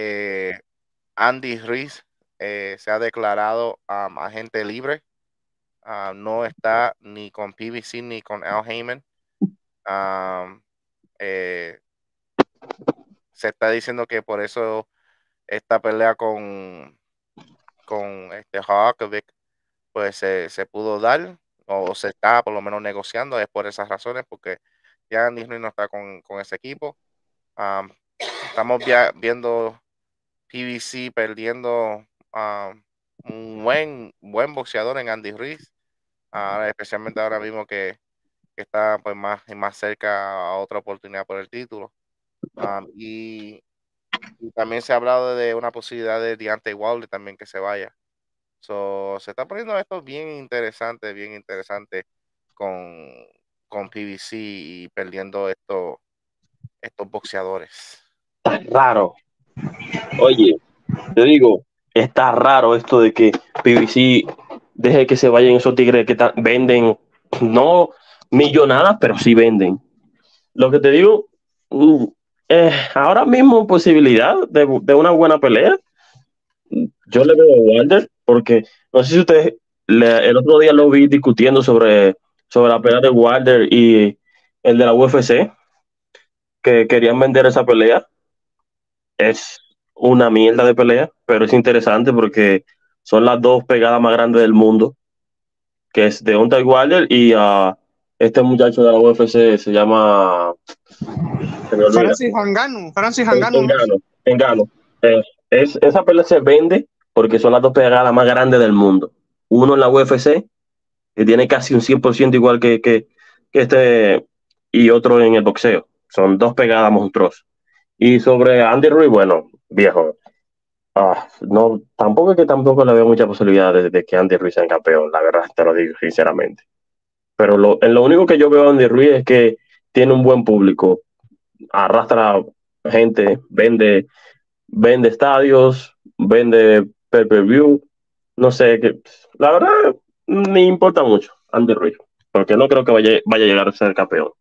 eh, Andy Ruiz se ha declarado agente libre. No está ni con PBC ni con Al Heyman. Um, eh, Se está diciendo que por eso esta pelea con Hawkovic pues se pudo dar o se está por lo menos negociando, es por esas razones, porque ya Disney no está con ese equipo. Um, Estamos viendo PBC perdiendo un buen boxeador en Andy Ruiz, especialmente ahora mismo que está pues más cerca a otra oportunidad por el título. Y también se ha hablado de una posibilidad de Deontay Wilder también que se vaya. Se está poniendo esto bien interesante con, con PBC y perdiendo estos boxeadores. Está raro. Oye, te digo, está raro esto de que PBC deje que se vayan esos tigres que venden, no millonadas, pero sí venden. Lo que te digo, ahora mismo posibilidad de una buena pelea, yo le veo a Wilder, porque no sé si ustedes el otro día lo vi discutiendo sobre la pelea de Wilder y el de la UFC, que querían vender esa pelea. Es una mierda de pelea, pero es interesante porque son las dos pegadas más grandes del mundo, que es Deontay Wilder y este muchacho de la UFC se llama, se me olvida, Francis Ngannou, ¿no? Ngannou. Esa pelea se vende porque son las dos pegadas más grandes del mundo. Uno en la UFC, que tiene casi un 100% igual que este, y otro en el boxeo. Son dos pegadas monstruosas. Y sobre Andy Ruiz, bueno, viejo, no, tampoco es que tampoco le veo mucha posibilidad de que Andy Ruiz sea campeón, la verdad, te lo digo sinceramente. Pero en lo único que yo veo a Andy Ruiz es que tiene un buen público, arrastra gente, vende estadios, vende pay-per-view, no sé, la verdad me importa mucho Andy Ruiz, porque no creo que vaya a llegar a ser campeón.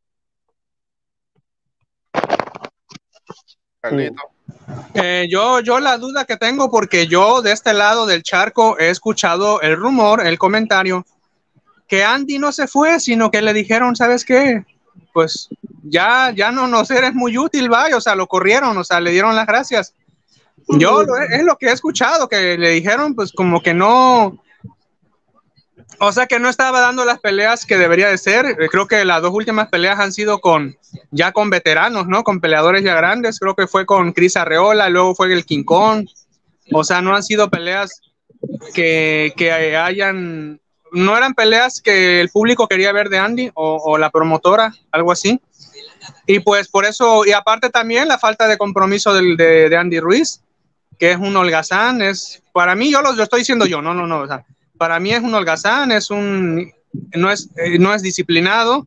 Carlito. Yo la duda que tengo, porque yo de este lado del charco he escuchado el rumor, el comentario, que Andy no se fue, sino que le dijeron, ¿sabes qué? Pues ya no nos eres muy útil, vaya, o sea, lo corrieron, o sea, le dieron las gracias. Es lo que he escuchado, que le dijeron, pues como que no, o sea, que no estaba dando las peleas que debería de ser. Creo que las dos últimas peleas han sido ya con veteranos, ¿no? Con peleadores ya grandes. Creo que fue con Chris Arreola, luego fue el King Kong. O sea, no han sido peleas que no eran peleas que el público quería ver de Andy o la promotora, algo así. Y pues por eso, y aparte también la falta de compromiso de Andy Ruiz, que es un holgazán, para mí, yo lo estoy diciendo yo, no, o sea, para mí es un holgazán, no es disciplinado,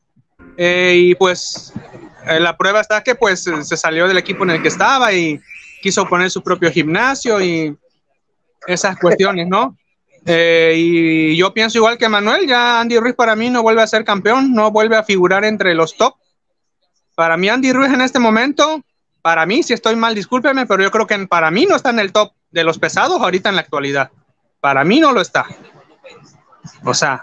y pues la prueba está que pues se salió del equipo en el que estaba y quiso poner su propio gimnasio y esas cuestiones, ¿no? Y yo pienso igual que Manuel, ya Andy Ruiz para mí no vuelve a ser campeón, no vuelve a figurar entre los top. Para mí Andy Ruiz en este momento, para mí, si estoy mal, discúlpeme, pero yo creo que para mí no está en el top de los pesados ahorita en la actualidad. Para mí no lo está. O sea,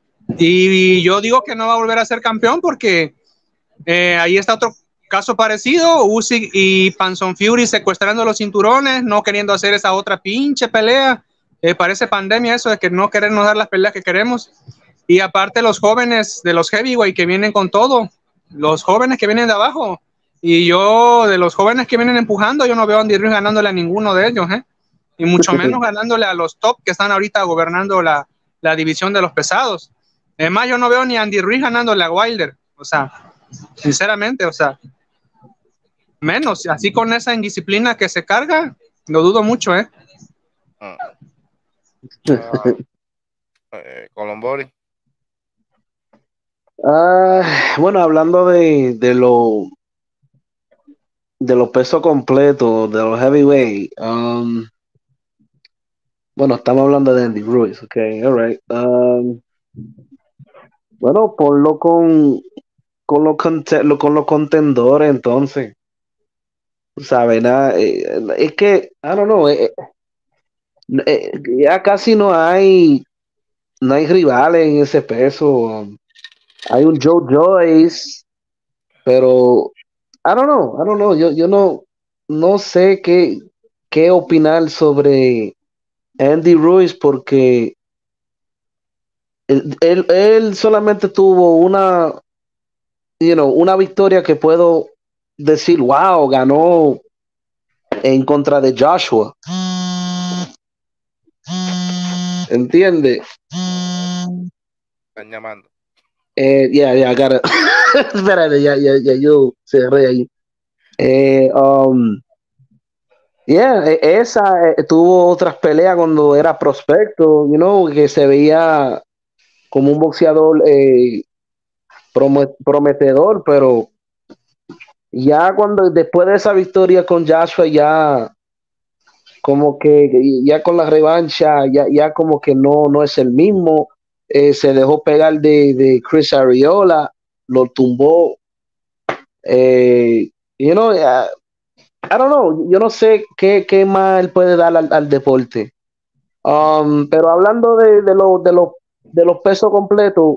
y yo digo que no va a volver a ser campeón porque ahí está otro caso parecido, Usyk y Panson Fury secuestrando los cinturones, no queriendo hacer esa otra pinche pelea. Parece pandemia eso de que no querernos dar las peleas que queremos. Y aparte los jóvenes de los heavyweight que vienen con todo, los jóvenes que vienen de abajo. Y yo, de los jóvenes que vienen empujando, yo no veo a Andy Ruiz ganándole a ninguno de ellos, ¿eh? Y mucho menos ganándole a los top que están ahorita gobernando la división de los pesados. Además, yo no veo ni a Andy Ruiz ganándole a Wilder. O sea, sinceramente, o sea, menos, así con esa indisciplina que se carga, lo dudo mucho, ¿eh? Colombori. Bueno, hablando de los pesos completos, de los heavyweight, bueno, estamos hablando de Andy Ruiz, ok, alright. Bueno, ponlo con los contendores entonces. ¿sabes? Nada, es que, I don't know, ya casi no hay rivales en ese peso. Hay un Joe Joyce, pero I don't know, yo no sé qué opinar sobre Andy Ruiz porque él solamente tuvo una victoria que puedo decir, wow, ganó en contra de Joshua. ¿Entiende? Están llamando. I gotta. Espérate, ya, yo cerré ahí. Esa tuvo otras peleas cuando era prospecto, que se veía como un boxeador prometedor, pero ya después de esa victoria con Joshua, ya como que ya con la revancha, ya como que no es el mismo. Se dejó pegar de Chris Arreola, lo tumbó. I don't know, yo no sé qué más él puede dar al deporte. Pero hablando de los pesos completos,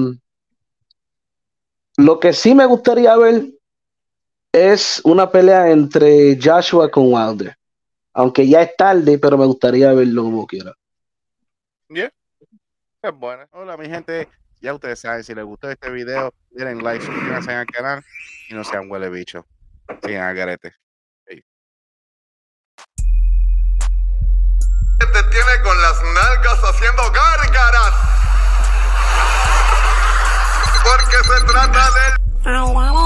lo que sí me gustaría ver es una pelea entre Joshua con Wilder. Aunque ya es tarde, pero me gustaría verlo como quiera. Yeah. Es bueno. Hola, mi gente. Ya ustedes saben, si les gustó este video, denle like, suscríbanse al canal y no sean huele bicho. Sigan al garete. Hey. Te tiene con las nalgas haciendo gárgaras. Porque se trata del...